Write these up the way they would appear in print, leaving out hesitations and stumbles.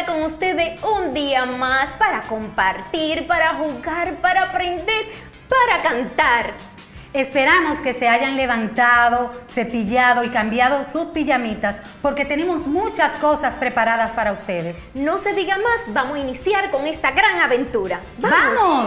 estar con ustedes un día más para compartir, para jugar, para aprender, para cantar. Esperamos que se hayan levantado, cepillado y cambiado sus pijamitas porque tenemos muchas cosas preparadas para ustedes. No se diga más, vamos a iniciar con esta gran aventura. ¡Vamos!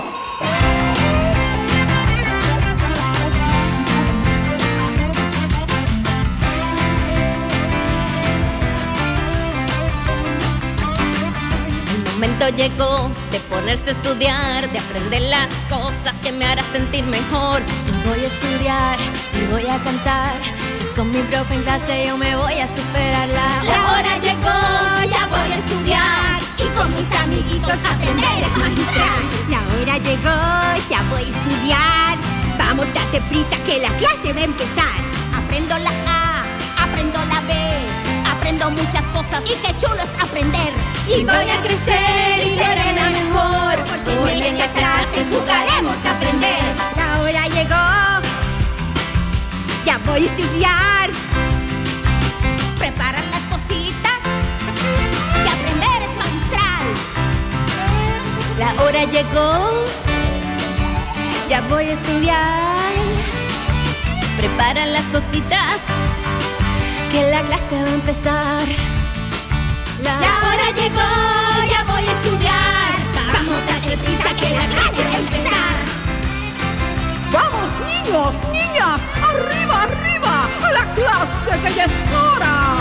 El momento llegó de ponerse a estudiar, de aprender las cosas que me harán sentir mejor. Y voy a estudiar, y voy a cantar, y con mi profe en clase yo me voy a superar. La hora llegó, ya voy a estudiar, y con mis amiguitos aprender es magistral. La hora llegó, ya voy a estudiar. Vamos, date prisa que la clase va a empezar. Aprendo la A, aprendo la B, aprendo muchas cosas y qué chulo es aprender. Y voy a crecer y seré la mejor, porque en esta clase jugaremos a aprender. La hora llegó, ya voy a estudiar. Preparan las cositas, que aprender es magistral. La hora llegó, ya voy a estudiar. Preparan las cositas, que la clase va a empezar. La hora llegó, ya voy a estudiar. Vamos, date prisa que la clase va a empezar. ¡Vamos, niños, niñas! ¡Arriba, arriba! ¡A la clase que ya es hora!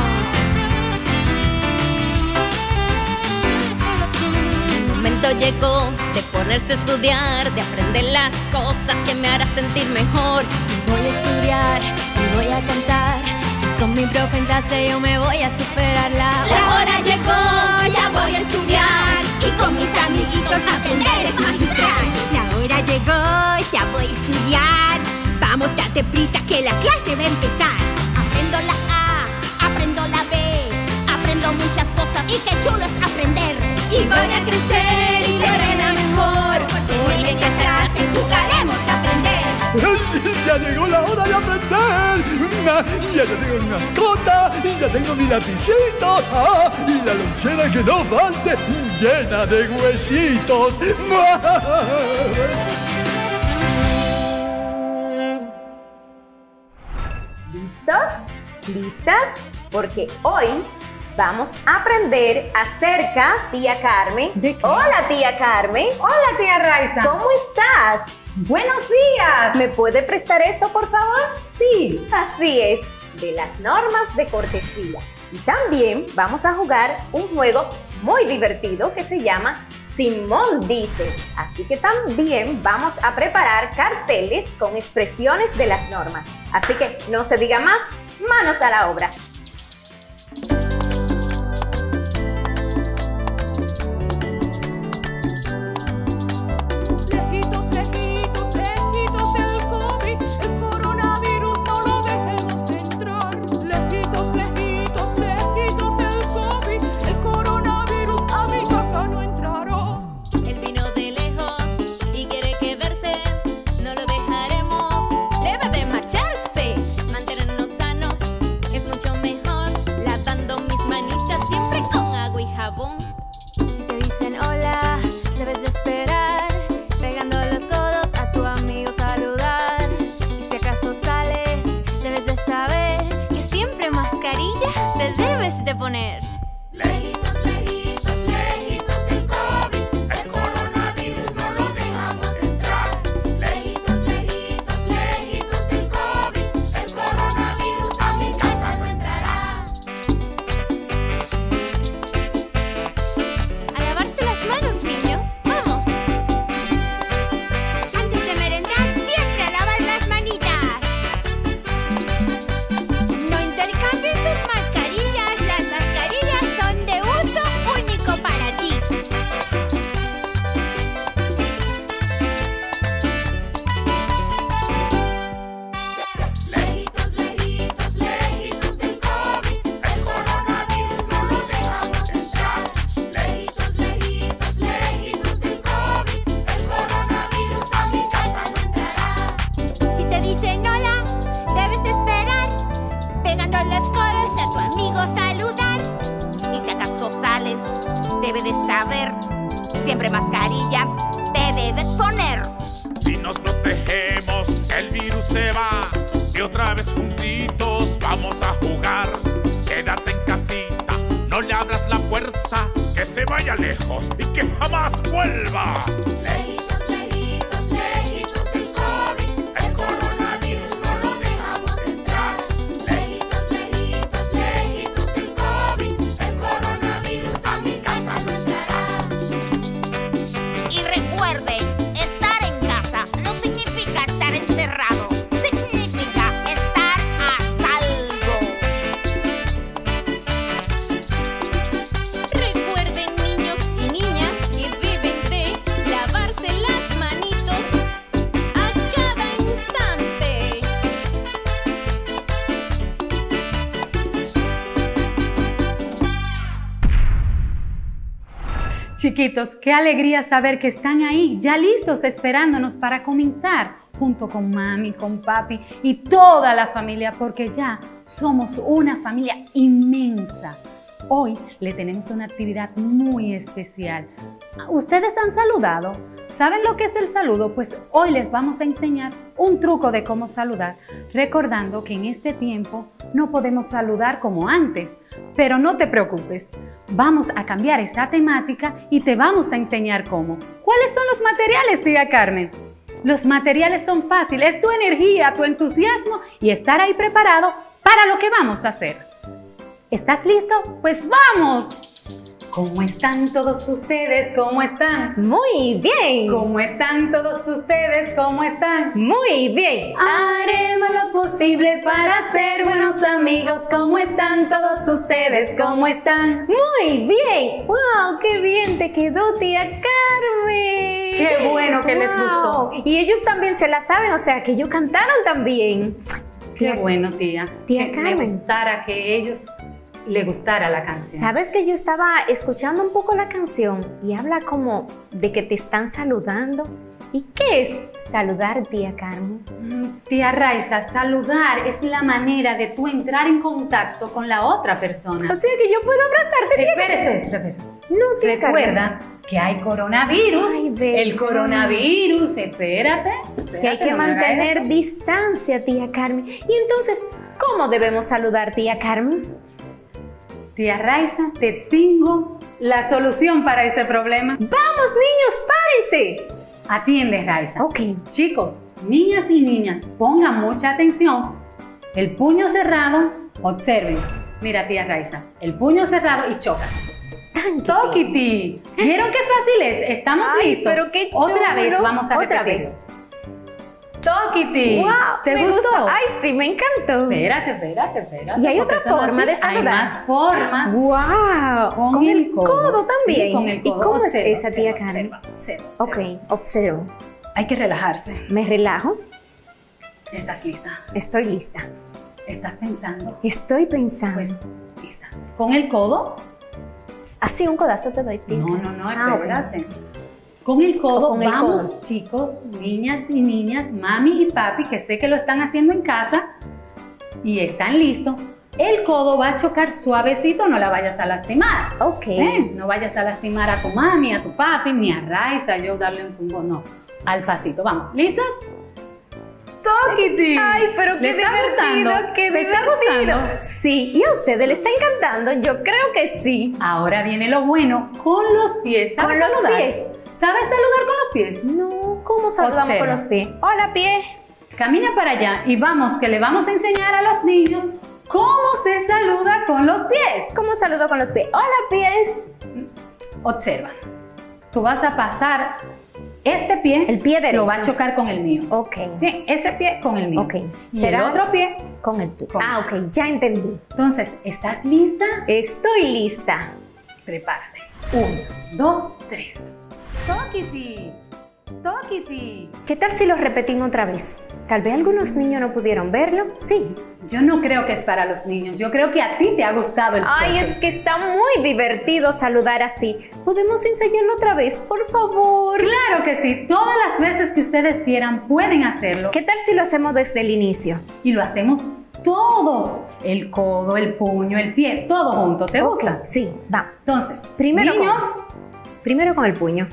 el momento llegó de ponerse a estudiar, de aprender las cosas que me harán sentir mejor. Y voy a estudiar, y voy a cantar, y con mi profe en clase yo me voy a superar. La hora llegó, ya voy a estudiar, y con mis amiguitos aprender es magistral. La hora llegó, ya voy a estudiar. Vamos, date prisa que la clase va a empezar. Aprendo la A, aprendo la B, aprendo muchas cosas y qué chulo es aprender. Y voy a crecer y seré la mejor, porque en esta clase jugaremos a aprender. ¡Ya llegó la hora de aprender! ¡Ya tengo mi mascota! ¡Ya tengo mi lapicito! ¡Ah! ¡Y la lonchera que no falte! ¡Llena de huesitos! ¿Listos? ¿Listas? Porque hoy vamos a aprender acerca, tía Carmen. ¿De qué? Hola, tía Carmen. Hola, tía Raiza. ¿Cómo estás? ¡Buenos días! ¿Me puede prestar eso, por favor? Sí. Así es, de las normas de cortesía. Y también vamos a jugar un juego muy divertido que se llama Simón dice. Así que también vamos a preparar carteles con expresiones de las normas. Así que no se diga más, manos a la obra. Lejitos, lejitos, lejitos del COVID, el coronavirus no lo dejemos entrar. Lejitos, lejitos, lejitos del COVID, el coronavirus a mi casa no entrará. Él vino de lejos y quiere quedarse, no lo dejaremos, debe de marcharse. Mantenernos sanos es mucho mejor, lavando mis manitas siempre con agua y jabón. Si te dicen hola, debes de esperar, pegando los codos a tu amigo saludar. Y si acaso sales, debes de saber que siempre mascarilla te debes de poner. Lejitos, lejitos, lejitos del COVID, el coronavirus no lo dejamos entrar. Lejitos, lejitos, lejitos del COVID, el coronavirus a mi casa no entrará. A lavarse las manos, niños, vamos. Antes de merendar, siempre a lavar las manitas. No intercambien sus mascarillas, las mascarillas debe de saber. Siempre mascarilla te debes poner. Si nos protegemos, el virus se va. Y otra vez juntitos vamos a jugar. Quédate en casita, no le abras la puerta. Que se vaya lejos y que jamás vuelva. Lejitos, lejitos, lejitos del COVID. El coronavirus no lo dejamos entrar. Lejitos, lejitos, lejitos del COVID. El coronavirus a mi casa no entrará. Y recuerde, estar en casa no significa estar encerrado. Significa estar a salvo. Recuerden, niños y niñas, que deben de lavarse las manitos a cada instante. Chiquitos, qué alegría saber que están ahí, ya listos, esperándonos para comenzar, junto con mami, con papi y toda la familia, porque ya somos una familia inmensa. Hoy le tenemos una actividad muy especial. ¿Ustedes han saludado? ¿Saben lo que es el saludo? Pues hoy les vamos a enseñar un truco de cómo saludar, recordando que en este tiempo no podemos saludar como antes, pero no te preocupes. Vamos a cambiar esta temática y te vamos a enseñar cómo. ¿Cuáles son los materiales, tía Carmen? Los materiales son fáciles, es tu energía, tu entusiasmo y estar ahí preparado para lo que vamos a hacer. ¿Estás listo? ¡Pues vamos! ¿Cómo están todos ustedes? ¿Cómo están? Muy bien. ¿Cómo están todos ustedes? ¿Cómo están? Muy bien. Haremos lo posible para ser buenos amigos. ¿Cómo están todos ustedes? ¿Cómo están? Muy bien. ¡Wow! ¡Qué bien te quedó, tía Carmen! ¡Qué bueno que les gustó! Y ellos también se la saben, o sea, que ellos cantaron también. ¡Qué bueno, tía! Tía que Carmen. me gustara que ellos le gustara la canción. ¿Sabes que yo estaba escuchando un poco la canción y habla como de que te están saludando? ¿Y qué es saludar, tía Carmen? Tía Raiza, saludar es la manera de tú entrar en contacto con la otra persona. O sea que yo puedo abrazarte, tía Carmen. Espera. No, tía Recuerda Carmen. que hay coronavirus. Ay, ¿verdad? El coronavirus, espérate, Que hay que no me haga mantener eso. distancia, tía Carmen. Y entonces, ¿cómo debemos saludar, tía Carmen? Tía Raiza, te tengo la solución para ese problema. ¡Vamos, niños, párense! Atiende, Raiza. Ok. Chicos, niñas y niñas, pongan mucha atención. El puño cerrado, observen. Mira, tía Raiza, el puño cerrado y choca. ¡Toquiti! ¿Vieron qué fácil es? ¿Estamos Ay, listos? pero qué Otra chulo. vez, vamos a Otra repetir. vez. ¡Toquiti! ¡Wow! ¿Te me gustó? gustó. ¡Ay, sí, me encantó! Espérate. Y hay porque otra son forma así, de saludar. Hay más formas. ¡Wow! Con el codo. también. Sí, con el codo. ¿Y cómo Observa, es esa, tía observa, Carmen? observa. Ok, observo. Hay que relajarse. Me relajo. ¿Estás lista? Estoy lista. ¿Estás pensando? Estoy pensando. Pues, lista. Con el codo. Así un codazo te doy, tía. No, Ah, ok. espérate. Con el codo, Con el vamos, codo. chicos, niñas y niñas, mami y papi, que sé que lo están haciendo en casa y están listos. El codo va a chocar suavecito, no la vayas a lastimar. Ok. No vayas a lastimar a tu mami, a tu papi, ni a Raiza, yo darle un zumbo, no. Al pasito, vamos. ¿Listos? ¡Toquiti! Ay, pero ¿Le qué está divertido, gustando? qué ¿Le está divertido. gustando? Sí, y a ustedes le está encantando. Yo creo que sí. Ahora viene lo bueno, con los pies. ¿Sabes Con los saludar? pies. ¿Sabes saludar con los pies? No, ¿cómo saludamos Observa. con los pies? Hola, pie. Camina para allá y vamos, que le vamos a enseñar a los niños cómo se saluda con los pies. ¿Cómo saludo con los pies? Hola, pies. Observa. Tú vas a pasar este pie. El pie derecho. Lo va a chocar con el mío. Ok. Sí, ese pie con el mío. Ok. Y ¿Será? el otro pie. Con el tuyo. Con- Ah, ok, ya entendí. Entonces, ¿estás lista? Estoy lista. Prepárate. 1, 2, 3. ¡Toquiti! ¡Toquiti! ¿Qué tal si lo repetimos otra vez? Tal vez algunos niños no pudieron verlo. Sí. Yo no creo que es para los niños. Yo creo que a ti te ha gustado el Ay, choque. es que está muy divertido saludar así. ¿Podemos ensayarlo otra vez, por favor? Claro que sí. Todas las veces que ustedes quieran pueden hacerlo. ¿Qué tal si lo hacemos desde el inicio? Y lo hacemos todos. el codo, el puño, el pie, todo junto. ¿Te gusta? Ok, sí, va. Entonces, Primero niños, Primero con el puño.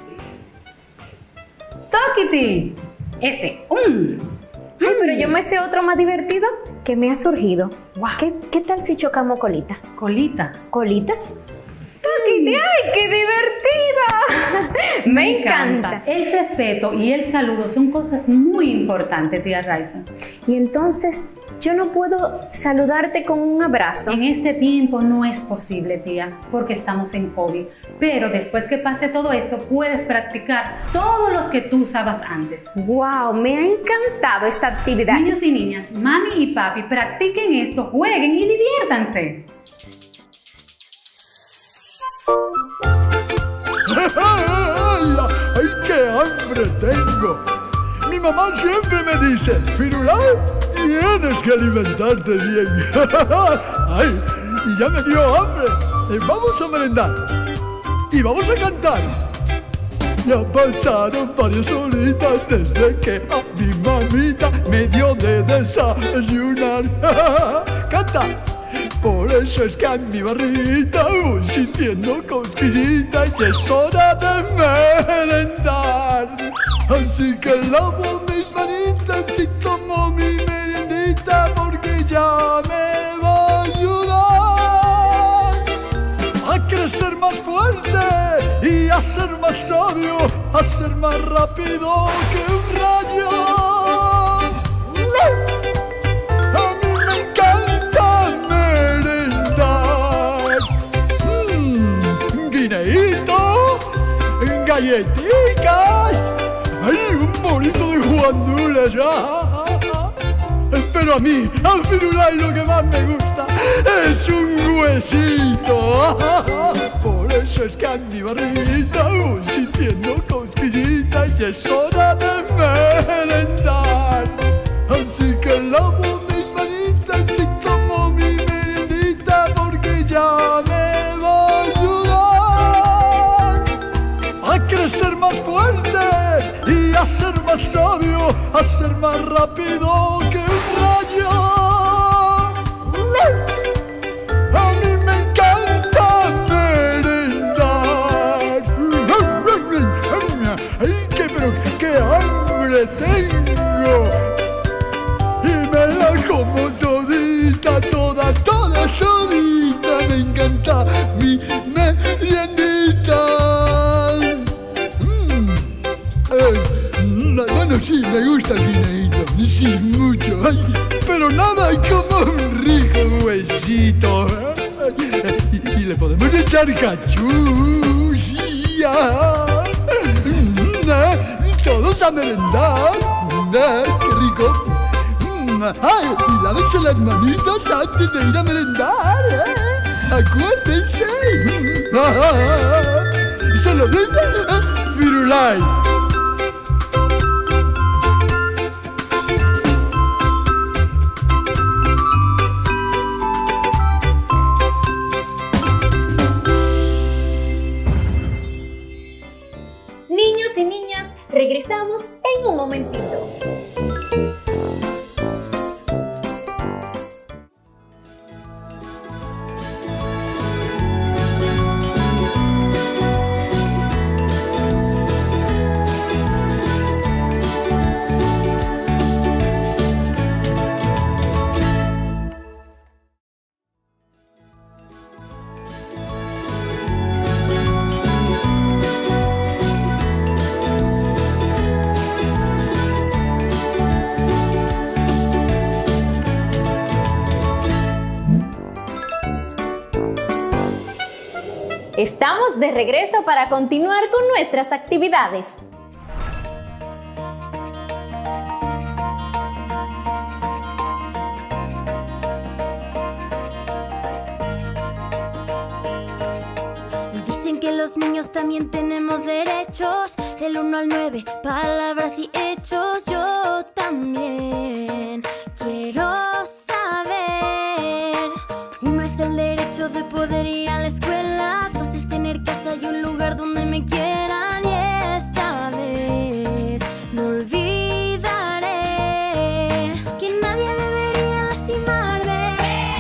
toquiti. Ay, pero yo me sé otro más divertido que me ha surgido. Guau. ¿Qué tal si chocamos colita? Colita. ¿Colita? Toquiti, ¡ay, qué divertida! Me encanta. El respeto y el saludo son cosas muy importantes, tía Raiza. Y entonces, yo no puedo saludarte con un abrazo. En este tiempo no es posible, tía, porque estamos en COVID. Pero después que pase todo esto, puedes practicar todos los que tú usabas antes. ¡Wow! Me ha encantado esta actividad. Niños y niñas, mami y papi, practiquen esto, jueguen y diviértanse. ¡Ay, qué hambre tengo! Mi mamá siempre me dice, Firulai, tienes que alimentarte bien. ¡Ay, y ya me dio hambre! Vamos a merendar y vamos a cantar. Ya pasaron varias horitas desde que a mi mamita me dio de desayunar. ¡Canta! Por eso es que a mi barrita voy sintiendo cosquillita y es hora de merendar. Así que lavo mis manitas y tomo mi meriendita porque ya me va a ayudar a crecer más fuerte y a ser más sabio, a ser más rápido que un rayo. Galletitas, ¡ay, un bonito de guandules! Pero a mí, al Firulai, lo que más me gusta es un huesito. Por eso es que a mi barriguita voy sintiendo cosquillita y es hora de merendar. Así que lavo mis manitas y tomo mi merendita porque ya me va a ayudar a crecer más fuerte y a ser más sabio, a ser más rápido que un rayo. A mí me encanta merendar. ¡Ay, qué hambre tengo! Y me la como todita, todita. Me encanta mi meriendita. Bueno, sí, me gusta el guineíto, sí, mucho. Ay, pero nada como un rico huesito. Y le podemos echar cachú. Todos a merendar. ¡Qué rico! ¡Ay! Y lávense las manitas antes de ir a merendar. ¡Acuérdense! ¡Se lo dice Firulai! Niños y niñas, regresamos en un momentito. Estamos de regreso para continuar con nuestras actividades. Dicen que los niños también tenemos derechos, del 1 al 9, palabras y hechos. Yo también quiero saber. Uno es el derecho de poder ir a la escuela, dos es tener casa y un lugar donde me quieran. Y esta vez no olvidaré que nadie debería lastimarme.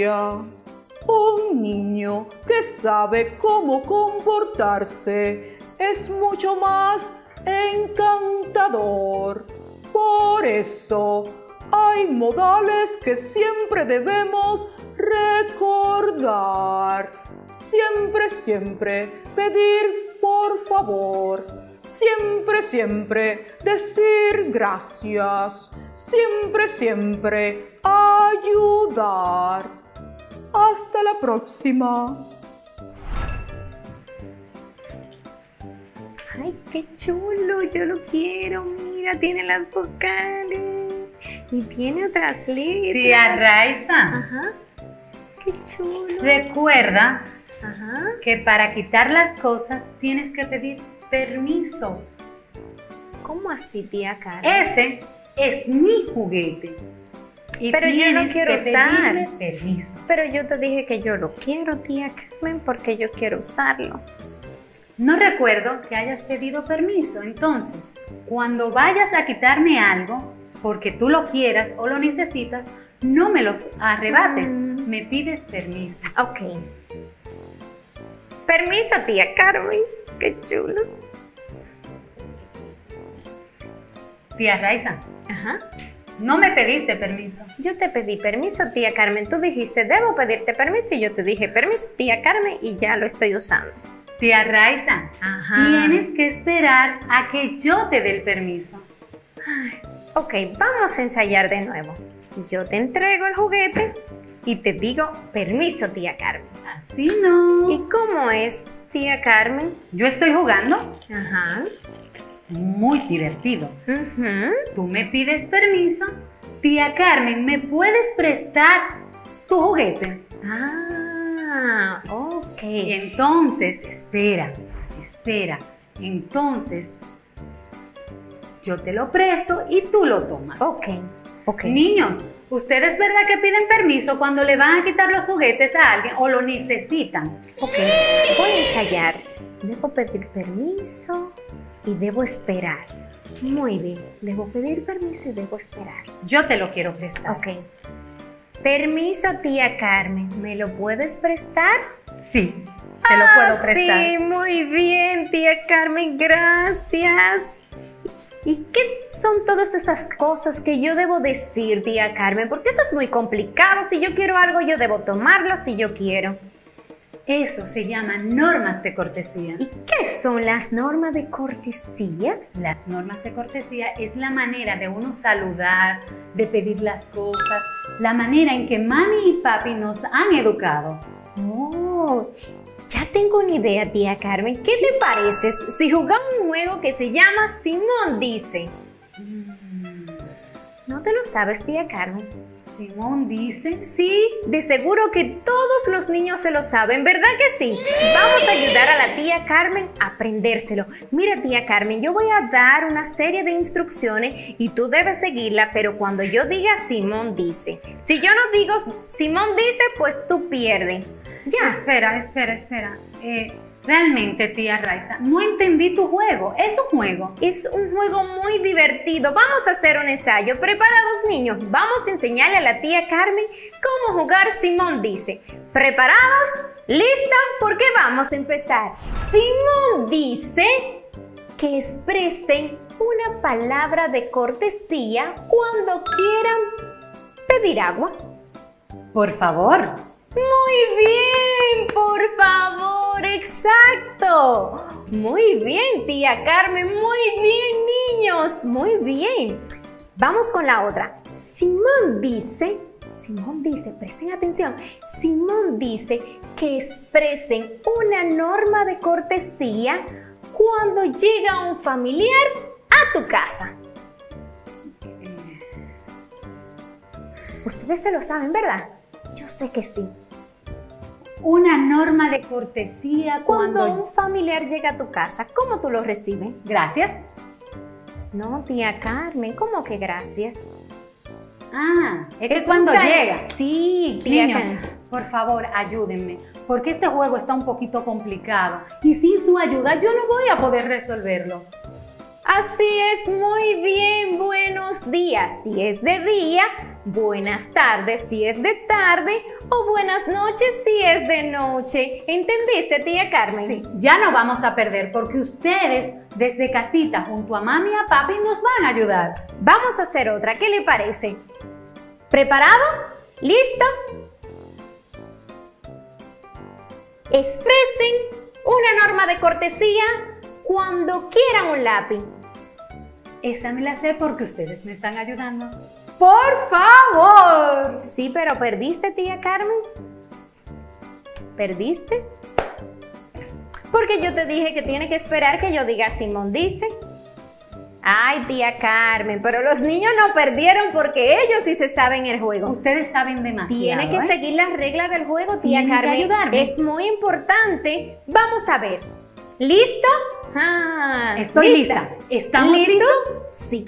gracia. Un niño que sabe cómo comportarse es mucho más encantador. Por eso hay modales que siempre debemos recordar. Siempre, siempre pedir por favor. Siempre, siempre decir gracias. Siempre, siempre ayudar. Hasta la próxima. Ay, qué chulo, yo lo quiero. Mira, tiene las vocales y tiene otras letras. Tía Raiza, Ajá, qué chulo. recuerda Ajá. que para quitar las cosas tienes que pedir permiso. ¿Cómo así, tía Carmen? Ese es mi juguete. Y Pero yo no tienes quiero que usar. pedirle permiso. Pero yo te dije que yo lo quiero, tía Carmen, porque yo quiero usarlo. No recuerdo que hayas pedido permiso. Entonces, cuando vayas a quitarme algo, porque tú lo quieras o lo necesitas, no me los arrebates. Me pides permiso. Ok. Permiso, tía Carmen. Qué chulo. Tía Raiza, Ajá. no me pediste permiso. Yo te pedí permiso, tía Carmen. Tú dijiste, debo pedirte permiso. Y yo te dije, permiso, tía Carmen, y ya lo estoy usando. Tía Raiza, Ajá. tienes que esperar a que yo te dé el permiso. Ok, vamos a ensayar de nuevo. Yo te entrego el juguete y te digo, permiso, tía Carmen. Así no. ¿Y cómo es, tía Carmen? Yo estoy jugando Ajá. muy divertido. Ujú. Tú me pides permiso. Tía Carmen, ¿me puedes prestar tu juguete? Ah, ok. Y entonces, espera. Entonces, yo te lo presto y tú lo tomas. Ok, ok. Niños, ¿ustedes verdad que piden permiso cuando le van a quitar los juguetes a alguien o lo necesitan? Ok, voy a ensayar. Debo pedir permiso y debo esperar. Muy bien, debo pedir permiso y debo esperar. Yo te lo quiero prestar. Ok. Permiso, tía Carmen, ¿me lo puedes prestar? Sí, te lo puedo prestar. Sí, muy bien, tía Carmen, gracias. ¿Y qué son todas esas cosas que yo debo decir, tía Carmen? Porque eso es muy complicado. Si yo quiero algo, yo debo tomarlo si yo quiero. Eso se llama normas de cortesía. ¿Y qué son las normas de cortesías? Las normas de cortesía es la manera de uno saludar, de pedir las cosas, la manera en que mami y papi nos han educado. Oh, ya tengo una idea, tía Carmen. ¿Qué te parece si jugamos un juego que se llama Simón Dice? ¿No te lo sabes, tía Carmen? Simón dice. Sí, de seguro que todos los niños se lo saben, ¿verdad que sí? Vamos a ayudar a la tía Carmen a aprendérselo. Mira, tía Carmen, yo voy a dar una serie de instrucciones y tú debes seguirla, pero cuando yo diga Simón dice. Si yo no digo Simón dice, pues tú pierdes. Ya. Espera. Realmente, tía Raiza, no entendí tu juego. ¿Es un juego? Es un juego muy divertido. Vamos a hacer un ensayo. ¿Preparados, niños? Vamos a enseñarle a la tía Carmen cómo jugar Simón Dice. ¿Preparados? ¿Lista? Porque vamos a empezar. Simón dice que expresen una palabra de cortesía cuando quieran pedir agua. Por favor. Muy bien, por favor, exacto. Muy bien, tía Carmen, muy bien, niños, muy bien. Vamos con la otra. Simón dice, presten atención. Simón dice que expresen una norma de cortesía cuando llega un familiar a tu casa. Ustedes se lo saben, ¿verdad? Yo sé que sí. Una norma de cortesía Cuando un familiar llega a tu casa, ¿cómo tú lo recibes? Gracias. No, tía Carmen, ¿cómo que gracias? Ah, es que Es cuando un saludo. llega. Sí, tía Niños, Carmen. por favor, ayúdenme, porque este juego está un poquito complicado y sin su ayuda yo no voy a poder resolverlo. Así es, muy bien, buenos días. Si es de día, buenas tardes si es de tarde o buenas noches si es de noche. ¿Entendiste, tía Carmen? Sí, ya no vamos a perder porque ustedes desde casita junto a mami y a papi nos van a ayudar. Vamos a hacer otra, ¿qué le parece? ¿Preparado? ¿Listo? Expresen una norma de cortesía cuando quieran un lápiz. Esa me la sé porque ustedes me están ayudando. ¡Por favor! Sí, pero ¿perdiste, tía Carmen? ¿Perdiste? Porque yo te dije que tiene que esperar que yo diga Simón dice. Ay, tía Carmen, pero los niños no perdieron porque ellos sí se saben el juego. Ustedes saben demasiado. Tiene que seguir las reglas del juego, tía Tienen que Carmen. ayudarme. Es muy importante. Vamos a ver. ¿Listo? Ah, Estoy lista. ¿Estamos listos? Sí.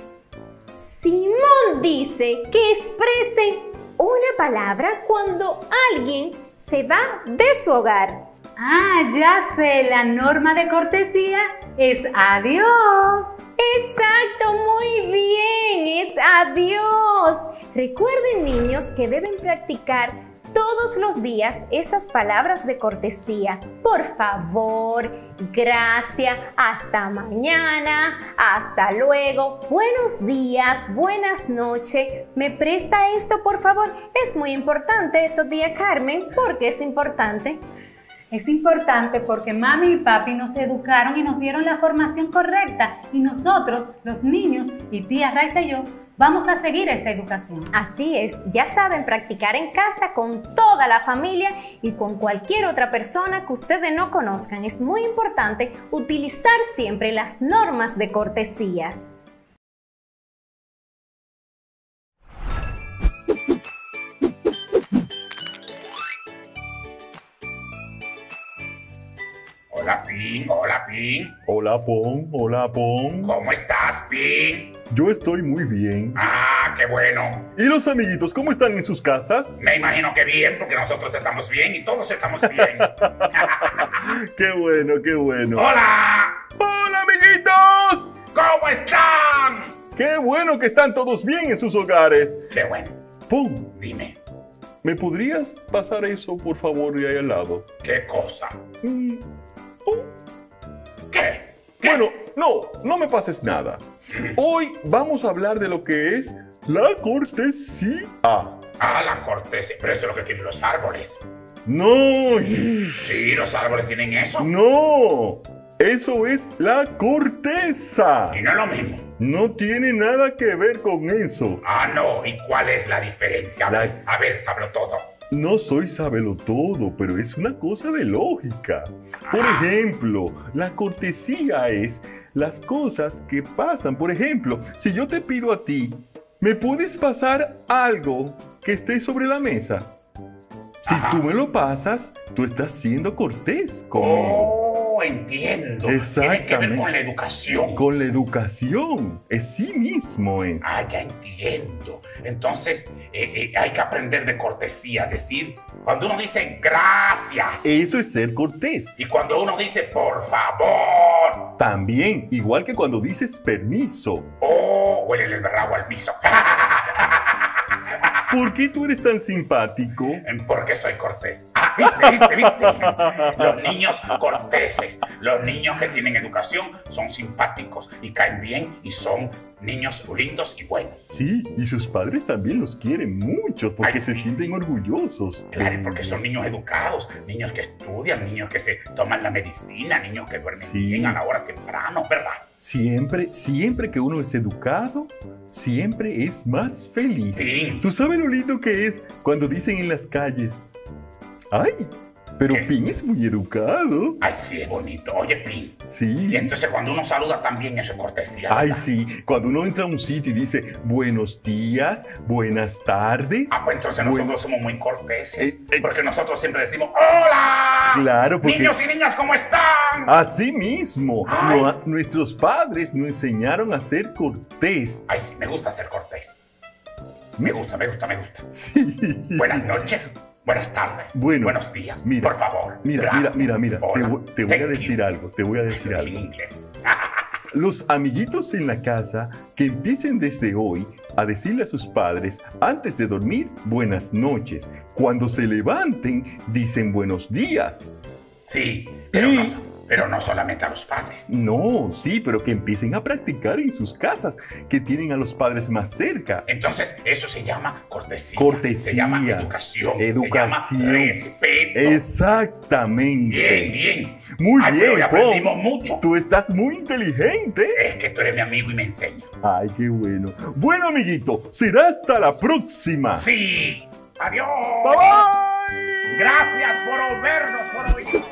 Simón dice que expresen una palabra cuando alguien se va de su hogar. Ah, ya sé, la norma de cortesía es adiós. Exacto, muy bien, es adiós. Recuerden, niños, que deben practicar todos los días esas palabras de cortesía. Por favor, gracias, hasta mañana, hasta luego, buenos días, buenas noches. ¿Me presta esto, por favor? Es muy importante eso, tía Carmen. ¿Por qué es importante? Es importante porque mami y papi nos educaron y nos dieron la formación correcta y nosotros, los niños y tía Raiza y yo, vamos a seguir esa educación. Así es, ya saben practicar en casa con toda la familia y con cualquier otra persona que ustedes no conozcan. Es muy importante utilizar siempre las normas de cortesías. Hola, Pin. Hola, Pin. Hola, Pon. Hola, Pon. ¿Cómo estás, Pin? Yo estoy muy bien. Ah, qué bueno. ¿Y los amiguitos cómo están en sus casas? Me imagino que bien, porque nosotros estamos bien y todos estamos bien. ¡Qué bueno, qué bueno! ¡Hola! ¡Hola, amiguitos! ¿Cómo están? ¡Qué bueno que están todos bien en sus hogares! ¡Qué bueno! Pon, Dime, ¿me podrías pasar eso, por favor, de ahí al lado? ¿qué cosa? Pon. ¿Qué? Bueno, no me pases nada. Hoy vamos a hablar de lo que es la cortesía. Ah, la cortesía. Pero eso es lo que tienen los árboles. No, Sí, los árboles tienen eso. no. Eso es la corteza. Y no es lo mismo. No tiene nada que ver con eso. Ah, no. ¿Y cuál es la diferencia? A ver, sábelo todo. No soy sabelotodo, pero es una cosa de lógica. Por ejemplo, la cortesía es las cosas que pasan. Por ejemplo, si yo te pido a ti, ¿me puedes pasar algo que esté sobre la mesa? Si Ajá. tú me lo pasas, tú estás siendo cortés conmigo. Oh, entiendo. Tiene que ver Exactamente. con la educación. Con la educación. Es sí mismo es. Ah, ya entiendo. Entonces, hay que aprender de cortesía. Decir, cuando uno dice gracias Eso es ser cortés. y cuando uno dice por favor, También, igual que cuando dices permiso. oh, huele el berrago al piso. ¿Por qué tú eres tan simpático? Porque soy cortés. Ah, ¿viste? Los niños corteses, los niños que tienen educación son simpáticos y caen bien y son niños lindos y buenos. Sí, y sus padres también los quieren mucho porque Ay, se sí, sienten sí. orgullosos. Claro, porque son niños educados, niños que estudian, niños que se toman la medicina, niños que duermen Sí. bien a la hora temprano, ¿verdad? Siempre que uno es educado, siempre es más feliz. Sí. ¿Tú sabes lo lindo que es cuando dicen en las calles? ¡Ay! Pero ¿Qué? Pin es muy educado. Ay, sí, es bonito. Oye, Pin. Y Sí. entonces cuando uno saluda también eso es cortesía. Ay, ¿verdad? sí. Cuando uno entra a un sitio y dice buenos días, buenas tardes. Ah, pues entonces Bueno. nosotros somos muy corteses. Ex- Porque nosotros siempre decimos ¡Hola! Claro, porque Niños y niñas, ¿cómo están? así mismo, Ay. nuestros padres nos enseñaron a ser cortés. Ay, sí, me gusta ser cortés. Me gusta. Sí. Buenas noches, buenas tardes, Bueno, buenos días, mira, por favor. Mira. Gracias. Te Hola. voy a Thank decir you. algo. Te voy a decir En algo. inglés. Los amiguitos en la casa que empiecen desde hoy a decirle a sus padres antes de dormir buenas noches. Cuando se levanten, dicen buenos días. Sí, Y- pero no solamente a los padres. No, sí, pero que empiecen a practicar en sus casas, que tienen a los padres más cerca. Entonces, eso se llama cortesía. Cortesía. Se llama educación. Educación. Se llama respeto. Exactamente. Bien, bien. Muy Ay, pero bien, hoy aprendimos Pon. mucho. Tú estás muy inteligente. Es que tú eres mi amigo y me enseñas. Ay, qué bueno. Bueno, amiguito, será hasta la próxima. Sí. Adiós. Bye bye. Gracias por vernos, por oírnos.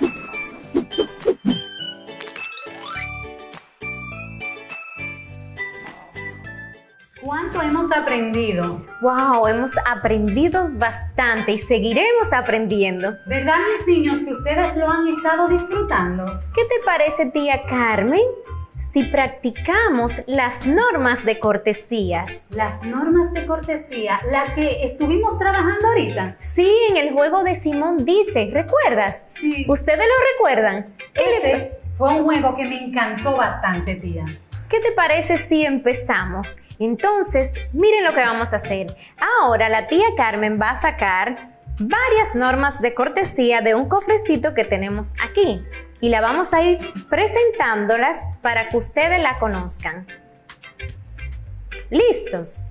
¿Cuánto hemos aprendido? Wow, hemos aprendido bastante y seguiremos aprendiendo. ¿Verdad, mis niños, que ustedes lo han estado disfrutando? ¿Qué te parece, tía Carmen, si practicamos las normas de cortesías? Las normas de cortesía, las que estuvimos trabajando ahorita. Sí, en el juego de Simón dice, ¿recuerdas? Sí. ¿Ustedes lo recuerdan? Ese fue un juego que me encantó bastante, tía. ¿Qué te parece si empezamos? Entonces, miren lo que vamos a hacer. Ahora la tía Carmen va a sacar varias normas de cortesía de un cofrecito que tenemos aquí y la vamos a ir presentándolas para que ustedes la conozcan. ¿Listos?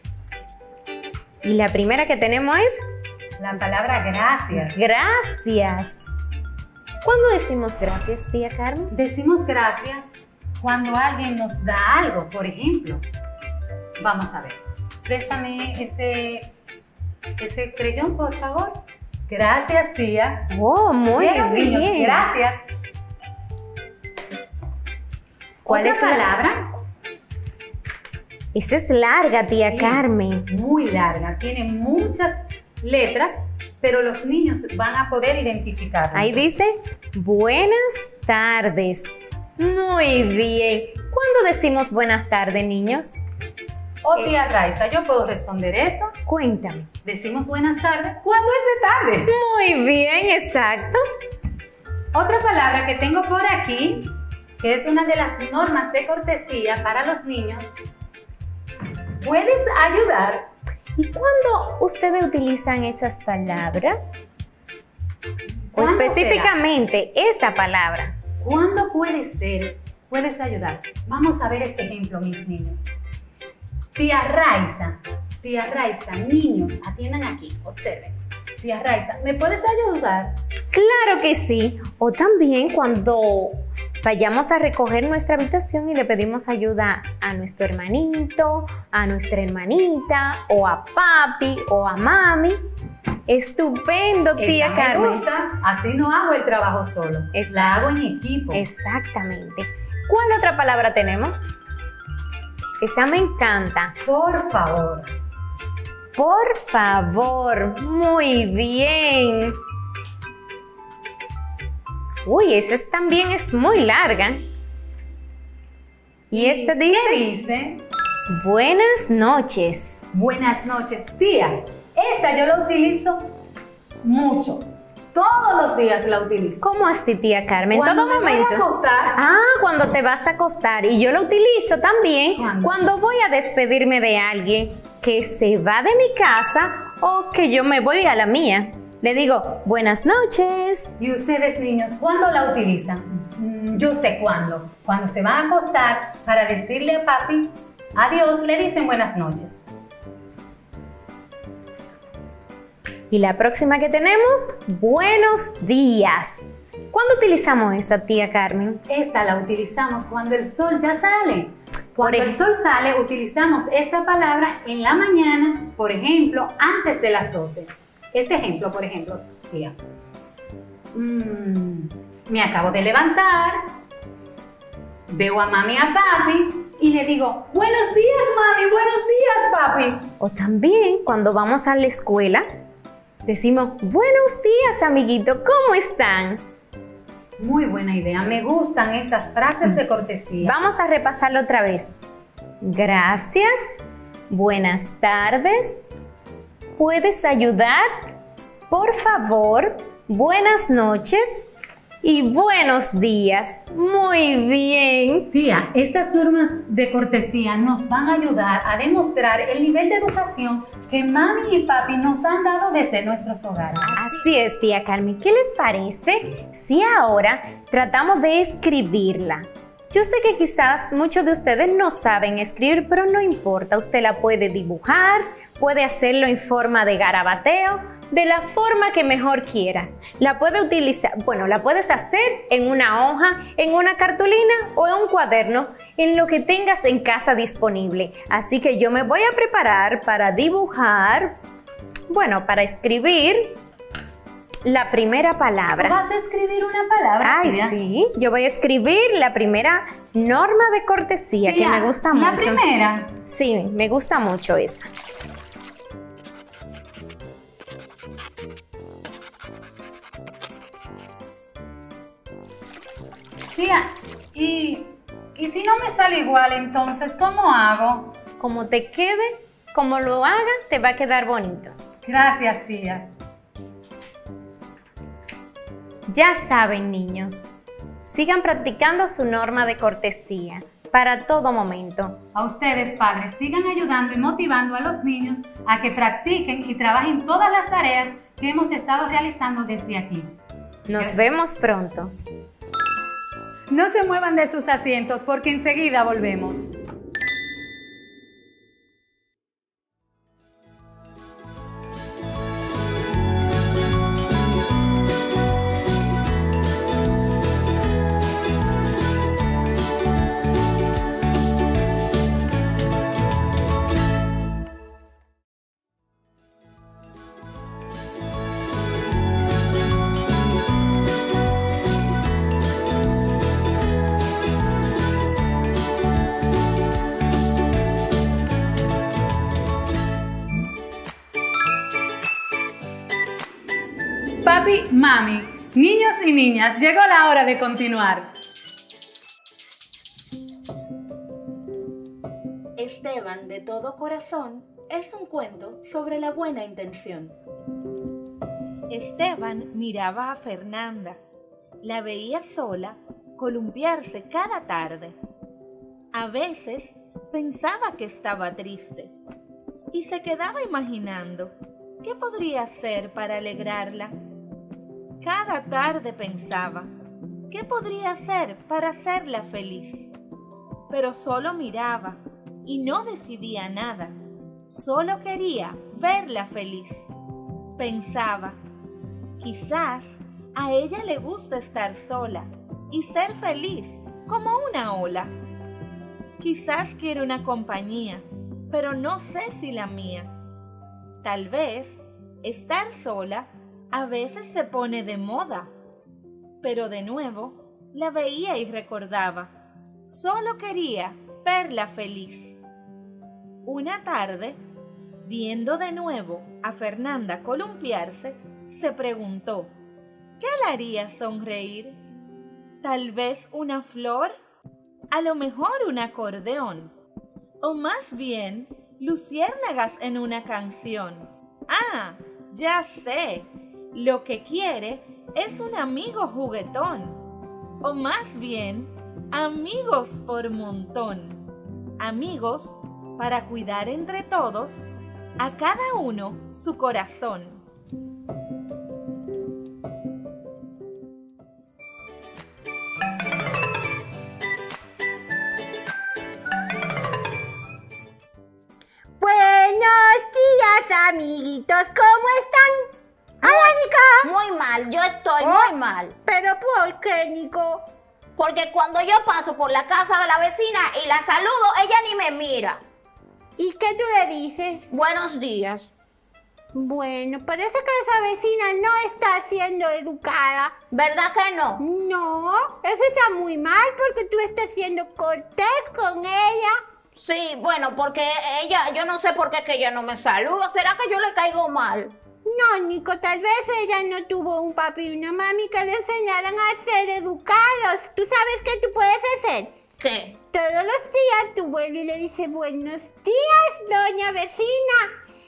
Y la primera que tenemos es La palabra gracias. gracias. ¿Cuándo decimos gracias, tía Carmen? Decimos gracias cuando alguien nos da algo, por ejemplo. Vamos a ver. Préstame ese creyón, por favor. Gracias, tía. Oh, muy Bien, niños, bien. gracias. ¿Cuál es la palabra? Esa es larga, tía Sí. Carmen. Muy larga. Tiene muchas letras, pero los niños van a poder identificarla. Ahí dice, buenas tardes. Muy bien. ¿Cuándo decimos buenas tardes, niños? Oh, tía Raiza, ¿yo puedo responder eso? Cuéntame. Decimos buenas tardes cuando es de tarde. Muy bien, exacto. Otra palabra que tengo por aquí, que es una de las normas de cortesía para los niños. ¿Puedes ayudar? ¿Y cuándo ustedes utilizan esas palabras? O ¿Cuándo específicamente esa palabra. ¿Cuándo puede ser? ¿Puedes ayudar? Vamos a ver este ejemplo, mis niños. Tía Raiza, niños, atiendan aquí, observen. Tía Raiza, ¿me puedes ayudar? Claro que sí. O también cuando vayamos a recoger nuestra habitación y le pedimos ayuda a nuestro hermanito, a nuestra hermanita, o a papi, o a mami. Estupendo, tía Esa Carmen. Me gusta. Así no hago el trabajo solo. Exacto. La hago en equipo. Exactamente. ¿Cuál otra palabra tenemos? Esa me encanta. Por favor. Por favor. Muy bien. Uy, esa también es muy larga. Y esta dice, ¿Qué dice? buenas noches. Buenas noches, tía. Esta yo la utilizo mucho. Todos los días la utilizo. ¿Cómo así, tía Carmen? En Cuando todo me voy a momento. acostar. Ah, cuando te vas a acostar. Y yo lo utilizo también ¿Cuándo? cuando voy a despedirme de alguien que se va de mi casa o que yo me voy a la mía. Le digo, buenas noches. ¿Y ustedes, niños, cuándo la utilizan? Yo sé cuándo. Cuando se van a acostar para decirle a papi adiós, le dicen buenas noches. Y la próxima que tenemos, buenos días. ¿Cuándo utilizamos esa, tía Carmen? Esta la utilizamos cuando el sol ya sale. Cuando Por el sol sale, utilizamos esta palabra en la mañana, por ejemplo, antes de las 12. Este ejemplo, por ejemplo, tía. Me acabo de levantar, veo a mami y a papi y le digo, buenos días, mami, buenos días, papi. O también cuando vamos a la escuela, decimos, buenos días, amiguito, ¿cómo están? Muy buena idea, me gustan estas frases de cortesía. Vamos a repasarlo otra vez. Gracias, buenas tardes, ¿puedes ayudar? Por favor, buenas noches, Y buenos días. Muy bien. Tía, estas normas de cortesía nos van a ayudar a demostrar el nivel de educación que mami y papi nos han dado desde nuestros hogares. Así es, tía Carmen. ¿Qué les parece si ahora tratamos de escribirla? Yo sé que quizás muchos de ustedes no saben escribir, pero no importa. Usted la puede dibujar, puede hacerlo en forma de garabateo, de la forma que mejor quieras. La puede utilizar, bueno, la puedes hacer en una hoja, en una cartulina o en un cuaderno, en lo que tengas en casa disponible. Así que yo me voy a preparar para dibujar, bueno, para escribir la primera palabra. ¿Vas a escribir una palabra, Ay, tía? sí. Yo voy a escribir la primera norma de cortesía, Tía, que me gusta mucho. ¿la primera? Sí, me gusta mucho esa. Tía, y si no me sale igual, entonces, ¿cómo hago? Como te quede, como lo haga, te va a quedar bonito. Gracias, tía. Ya saben, niños, sigan practicando su norma de cortesía para todo momento. A ustedes, padres, sigan ayudando y motivando a los niños a que practiquen y trabajen todas las tareas que hemos estado realizando desde aquí. Nos vemos pronto. No se muevan de sus asientos porque enseguida volvemos. Papi, mami, niños y niñas, llegó la hora de continuar. Esteban de todo corazón es un cuento sobre la buena intención. Esteban miraba a Fernanda. La veía sola columpiarse cada tarde. A veces pensaba que estaba triste y se quedaba imaginando qué podría hacer para alegrarla. Cada tarde pensaba, ¿qué podría hacer para hacerla feliz? Pero solo miraba y no decidía nada. Solo quería verla feliz. Pensaba, quizás a ella le gusta estar sola y ser feliz como una ola. Quizás quiere una compañía, pero no sé si la mía. Tal vez estar sola a veces se pone de moda, pero de nuevo la veía y recordaba, solo quería verla feliz. Una tarde, viendo de nuevo a Fernanda columpiarse, se preguntó, ¿qué la haría sonreír? ¿Tal vez una flor? A lo mejor un acordeón, o más bien luciérnagas en una canción. Ah, ya sé. Lo que quiere es un amigo juguetón, o más bien, amigos por montón. Amigos para cuidar entre todos, a cada uno su corazón. Buenos días, amiguitos, ¿cómo están? ¡Hola, Nico! Muy mal, yo estoy muy mal. ¿Pero por qué, Nico? Porque cuando yo paso por la casa de la vecina y la saludo, ella ni me mira. ¿Y qué tú le dices? Buenos días. Bueno, parece que esa vecina no está siendo educada. ¿Verdad que no? No, eso está muy mal porque tú estás siendo cortés con ella. Sí, bueno, porque ella, yo no sé por qué que ella no me saluda. ¿Será que yo le caigo mal? No, Nico, tal vez ella no tuvo un papi y una mami que le enseñaran a ser educados. ¿Tú sabes qué tú puedes hacer? ¿Qué? Todos los días tú vuelves y le dices, buenos días, doña vecina.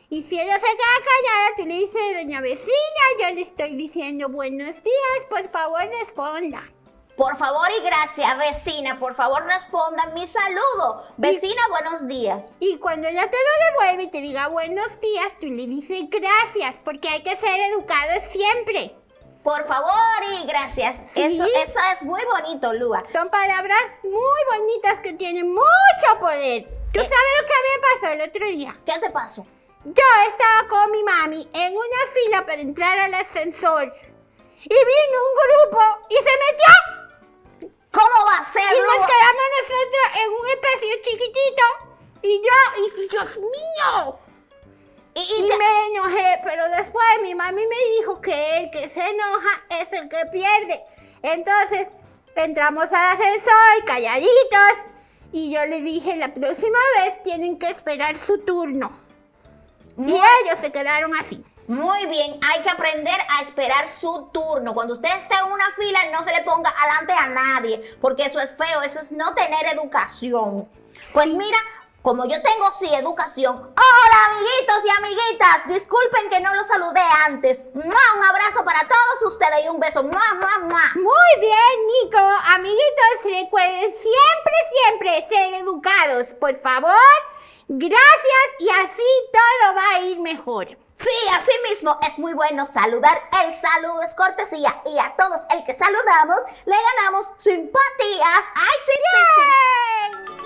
Y si ella se queda callada, tú le dices, doña vecina, yo le estoy diciendo buenos días, por favor responda. Por favor y gracias, vecina, por favor responda mi saludo. Vecina, buenos días. Y cuando ella te lo devuelve y te diga buenos días, tú le dices gracias, porque hay que ser educados siempre. Por favor y gracias. Sí. Eso es muy bonito, Lua. Son palabras muy bonitas que tienen mucho poder. ¿Tú sabes lo que a mí me pasó el otro día? ¿Qué te pasó? Yo estaba con mi mami en una fila para entrar al ascensor. Y vino un grupo y se metió. ¿Cómo va a ser, Y Lua? nos quedamos nosotros en un espacio chiquitito. Y Dios mío. Y me enojé, pero después mi mami me dijo que el que se enoja es el que pierde. Entonces entramos al ascensor calladitos y yo le dije, la próxima vez tienen que esperar su turno. Y ellos se quedaron así. Muy bien, hay que aprender a esperar su turno. Cuando usted esté en una fila, no se le ponga adelante a nadie, porque eso es feo, eso es no tener educación. Pues mira, como yo tengo sí educación. Hola, amiguitos y amiguitas. Disculpen que no los saludé antes. ¡Mua! Un abrazo para todos ustedes y un beso. ¡Mua, mua, mua! Muy bien, Nico. Amiguitos, recuerden siempre ser educados. Por favor, gracias y así todo va a ir mejor. Sí, así mismo es muy bueno saludar. El saludo es cortesía y a todos el que saludamos le ganamos simpatías. ¡Ay, sí, sí, sí!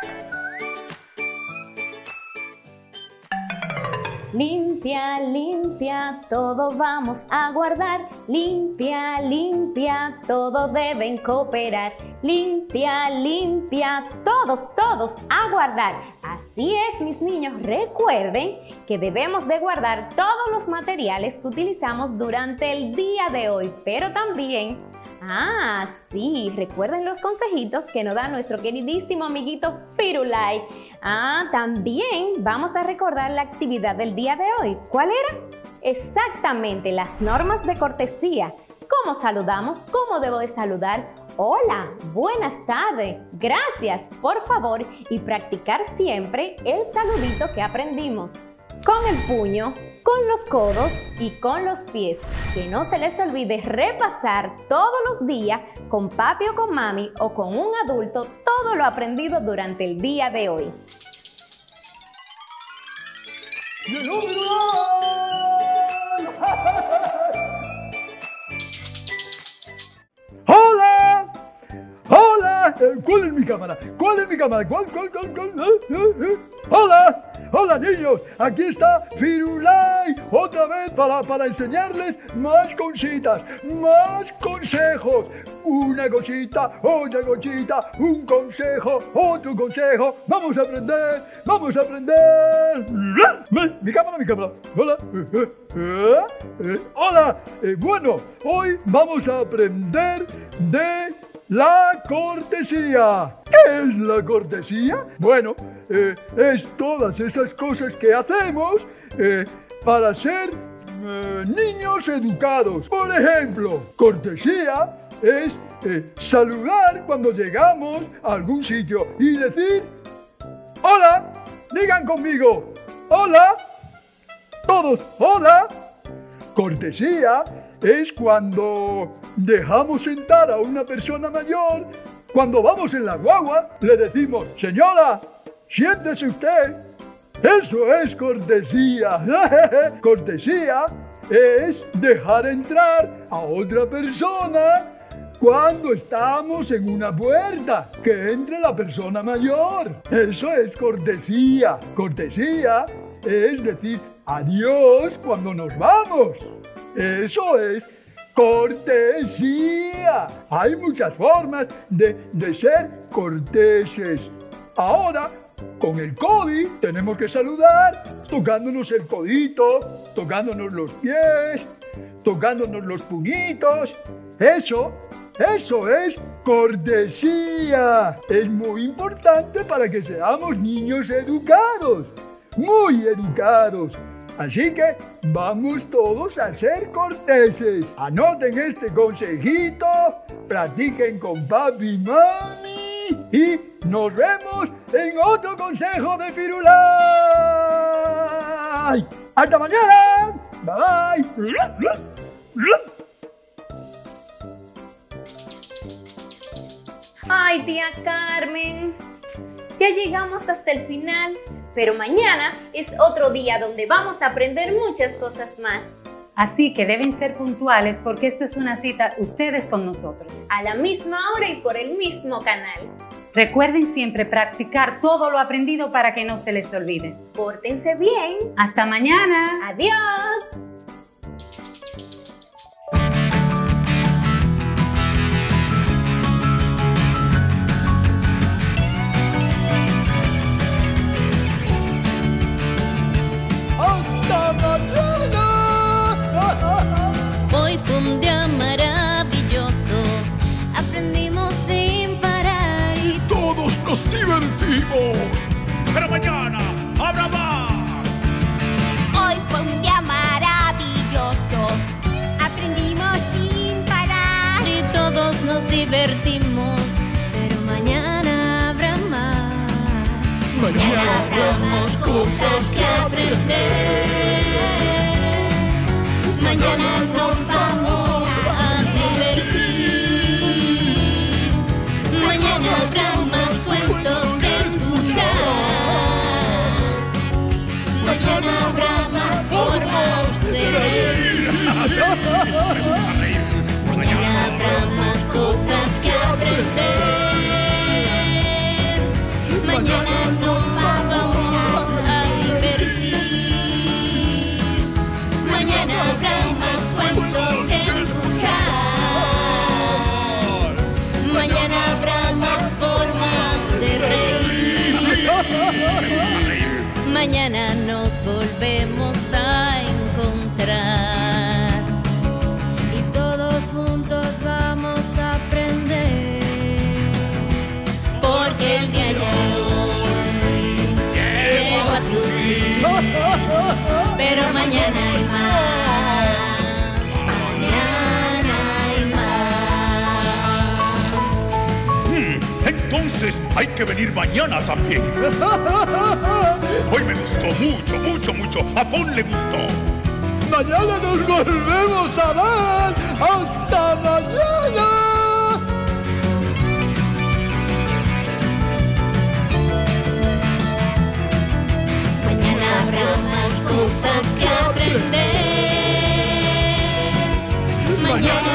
Limpia, limpia, todo vamos a guardar. Limpia, limpia, todo deben cooperar. Limpia, limpia, todos a guardar. Así es, mis niños, recuerden que debemos de guardar todos los materiales que utilizamos durante el día de hoy, pero también sí, recuerden los consejitos que nos da nuestro queridísimo amiguito Firulai. También vamos a recordar la actividad del día de hoy. ¿Cuál era? Exactamente, las normas de cortesía. ¿Cómo saludamos? ¿Cómo debo de saludar? Hola, buenas tardes, gracias, por favor, y practicar siempre el saludito que aprendimos. Con el puño, con los codos y con los pies. Que no se les olvide repasar todos los días con papi o con mami o con un adulto todo lo aprendido durante el día de hoy. ¡Hola! ¡Hola! ¿Cuál es mi cámara? ¿Cuál es mi cámara? ¿Cuál? ¡Hola! ¡Hola, niños! Aquí está Firulai otra vez para enseñarles más cositas, más consejos. Una cosita, otra cosita, un consejo, otro consejo. ¡Vamos a aprender! ¡Vamos a aprender! Mi cámara. Hola. Hola. Bueno, hoy vamos a aprender de la cortesía. ¿Qué es la cortesía? Bueno, es todas esas cosas que hacemos para ser niños educados. Por ejemplo, cortesía es saludar cuando llegamos a algún sitio y decir hola. Digan conmigo, hola. Todos, hola. Cortesía es cuando dejamos sentar a una persona mayor. Cuando vamos en la guagua, le decimos, señora, siéntese usted. Eso es cortesía. Cortesía es dejar entrar a otra persona cuando estamos en una puerta, que entre la persona mayor. Eso es cortesía. Cortesía es decir adiós cuando nos vamos. Eso es cortesía. Hay muchas formas de ser corteses. Ahora, con el COVID, tenemos que saludar tocándonos el codito, tocándonos los pies, tocándonos los puñitos. Eso es cortesía. Es muy importante para que seamos niños educados, muy educados. Así que vamos todos a ser corteses. Anoten este consejito, practiquen con papi y mami y nos vemos en otro consejo de Firulai. Bye. Hasta mañana. Bye. Ay, tía Carmen, ya llegamos hasta el final, pero mañana es otro día donde vamos a aprender muchas cosas más. Así que deben ser puntuales porque esto es una cita ustedes con nosotros. A la misma hora y por el mismo canal. Recuerden siempre practicar todo lo aprendido para que no se les olvide. Pórtense bien. ¡Hasta mañana! ¡Adiós! ¡Hasta mañana! Hoy fue un día maravilloso, aprendimos sin parar y Todos nos divertimos. Pero mañana habrá más. Hoy fue un día maravilloso. Aprendimos sin parar. y todos nos divertimos, pero mañana habrá más. Mañana habrá más cosas que aprender. Mañana nos vamos a divertir. Mañana habrá más cuentos que escuchar. Mañana habrá más formas de reír. Mañana habrá más cosas que aprender. Mañana nos vamos a divertir. Mañana habrá más cuentos que escuchar. Mañana habrá más formas de reír. Mañana nos volvemos a encontrar y todos juntos vamos a aprender, porque el día de hoy llegó a su fin, pero mañana hay más, mañana hay más. Entonces hay que venir mañana también. Hoy me gustó mucho, mucho, mucho. A Pon le gustó. Mañana nos volvemos a ver. ¡Hasta mañana! Mañana habrá más cosas que aprender. Mañana